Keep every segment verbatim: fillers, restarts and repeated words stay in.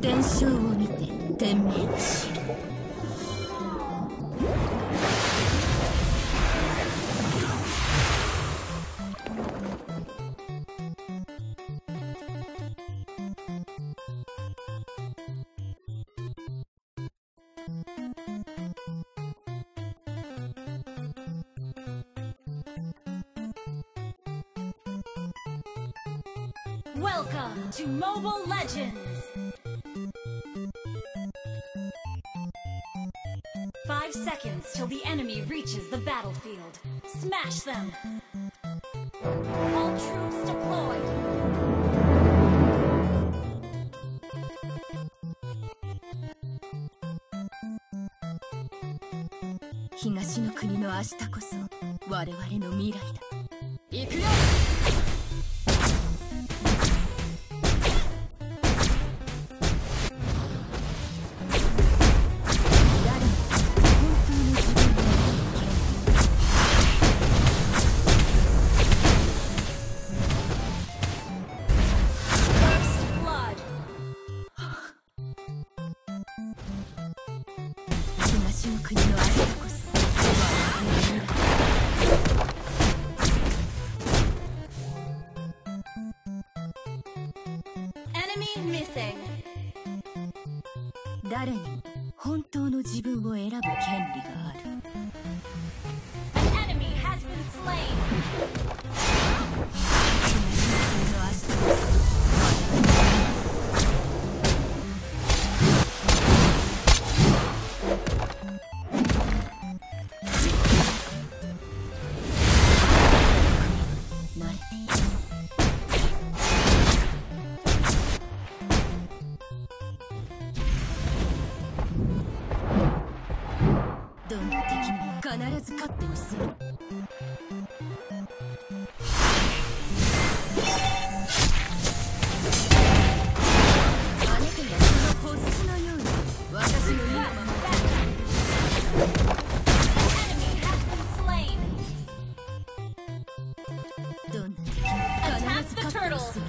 伝承を見て天命を知る。 Welcome to Mobile Legends! Five seconds till the enemy reaches the battlefield. Smash them! All troops deployed! 東の国の明日こそ我々の未来だ。行くよ。東の国の明日こそ誰にも本当の自分を選ぶ権利がある。どんな敵にも必ず勝ってみせる。あなたがそのホッスのように私の今ままどんな敵にも必ず勝ってみせる。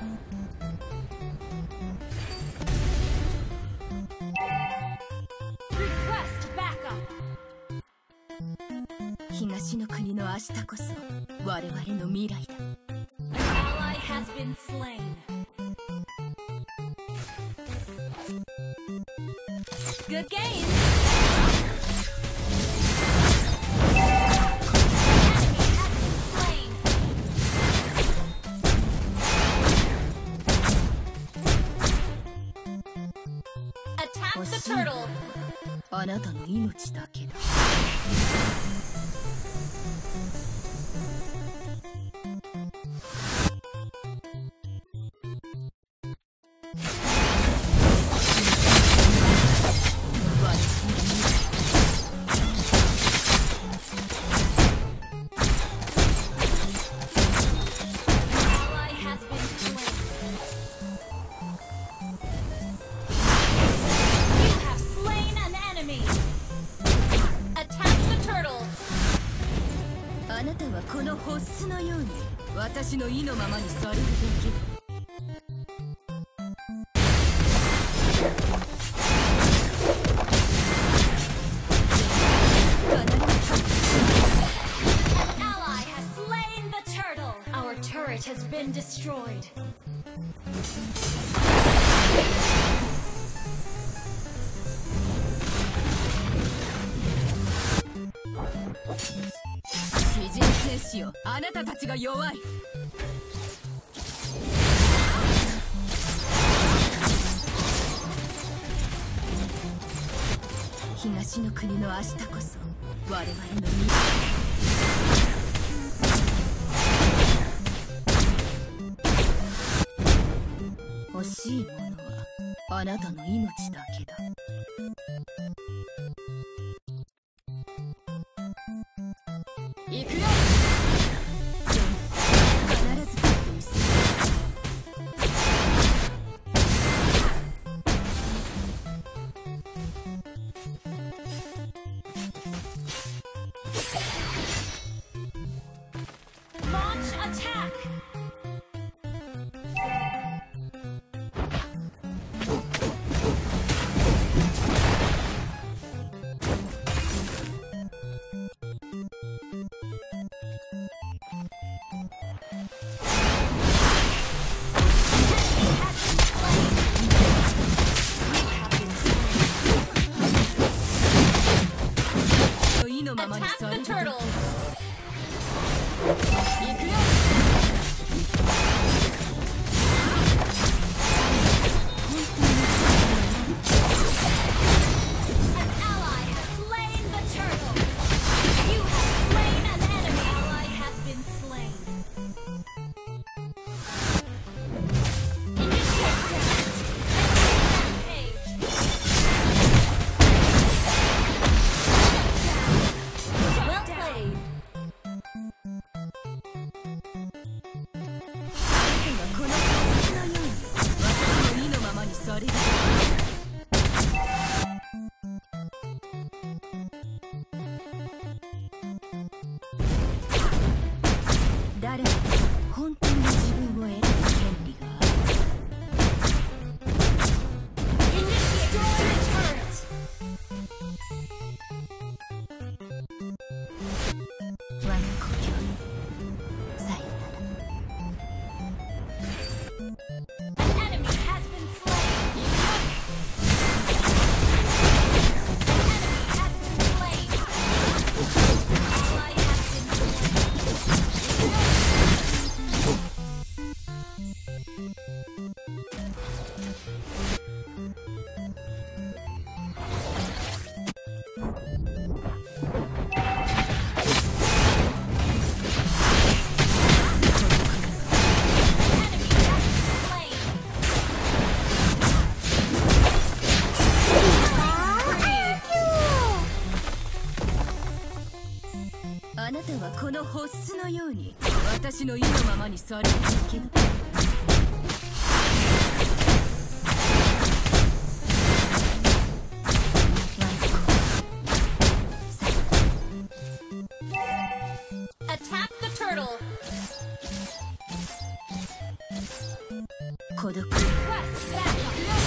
東の国の明日こそ我々の未来だ。Good game! Attack the turtle! あなたの命だけだ。あなたはこのホッスのように私の意のままにされるだけ。Has been destroyed. 詩人戦士よ、あなたたちが弱い。東の国の明日こそ我々の未来。欲しいものはあなたの命だけだ。行くよ。必ず勝ってみせる。Launch attack! ままにされるだけ。行くよ。誰も本当に自分を選ぶ権利がある。我が故郷にさよなら。あなたはこのホッスのように私の意のままにされるだけだ。 Attack the turtle. 孤独。 Press back.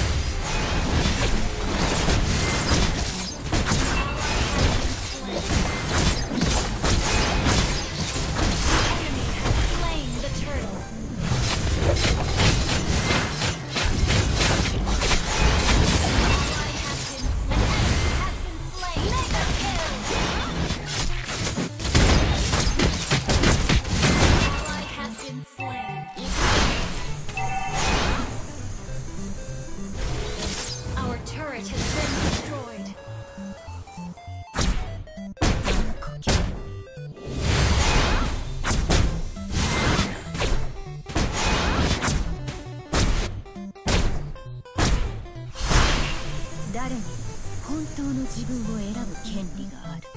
誰に本当の自分を選ぶ権利がある。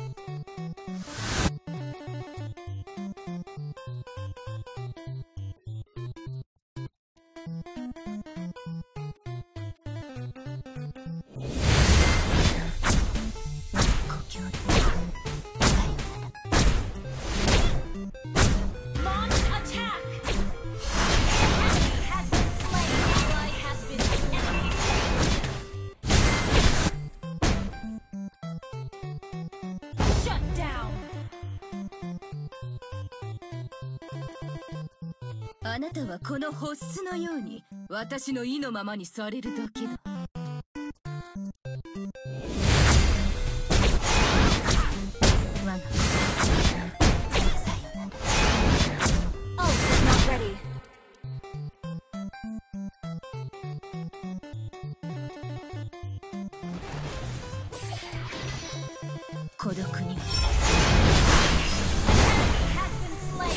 故郷にさよなら。 Launch attack. Enemy has been slain. Ally has been slain. Shut down. あなたはこのホッスのように私の意のままにされるだけだ。我が子さよなら。 Oh, not ready. 孤独に Has been slain.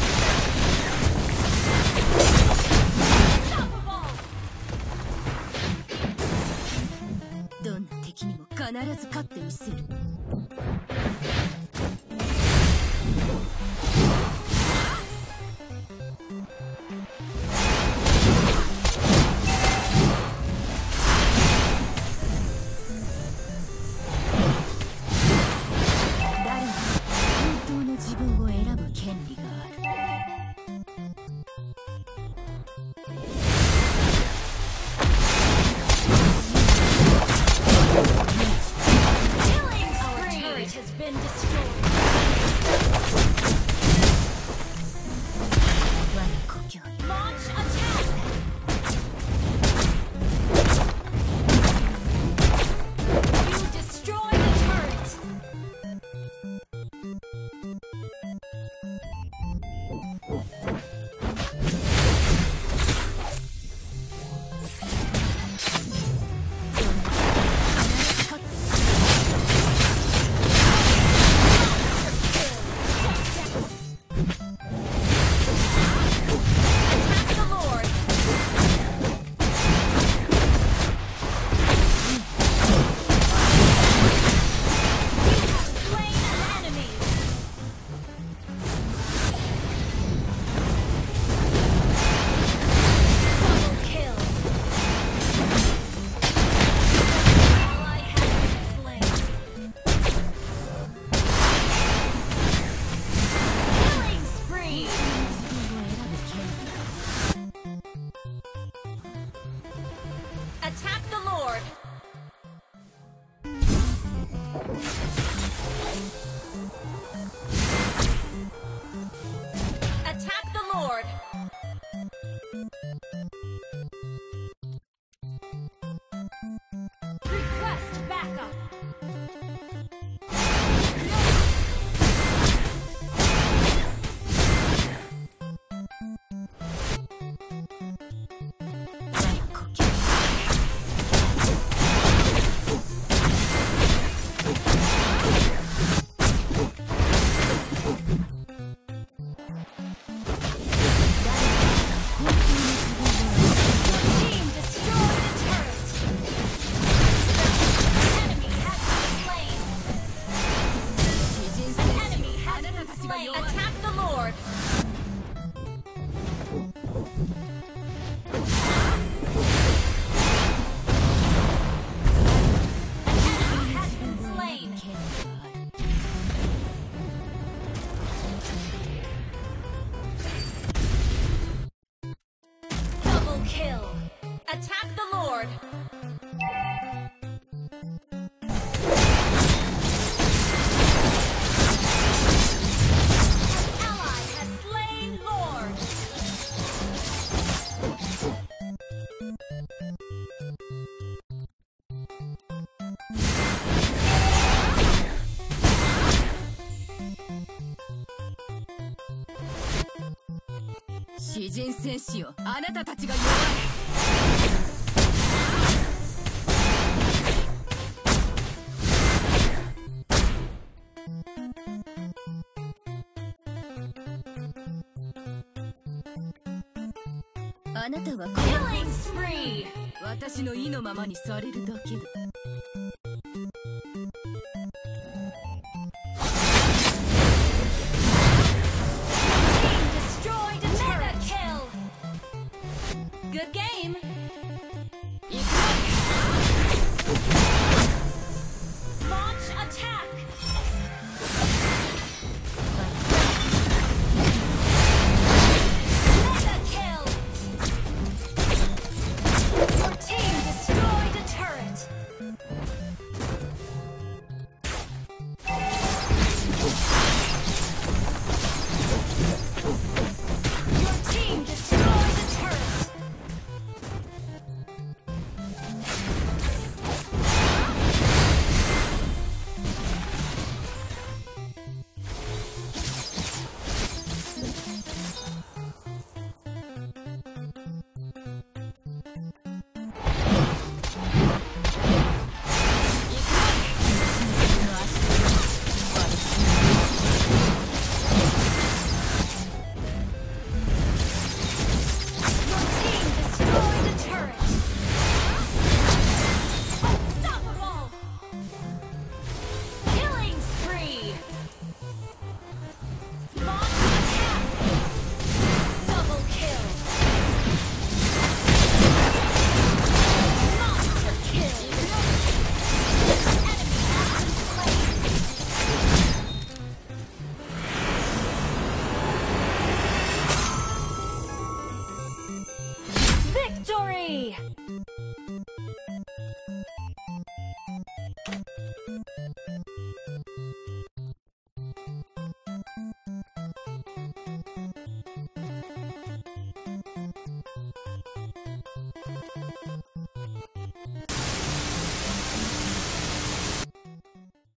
Unstoppable. どんな敵にも必ず勝ってみせる。誰も本当の自分を選ぶ権利がある。 Killing spree. Our turret has been destroyed. 人戦士よ、あなたたちが弱い。あなたはこの Killing spree! 私の意のままにされるだけだ。 Destroyed a turret kill! Good game! Launch attack! Mega kill! Your team destroyed a turret! Your team destroyed a turret! Your team destroyed a turret! Unstoppable! Killing spree! Launch attack! Double kill! Monster kill! Enemy has been slain! Victory!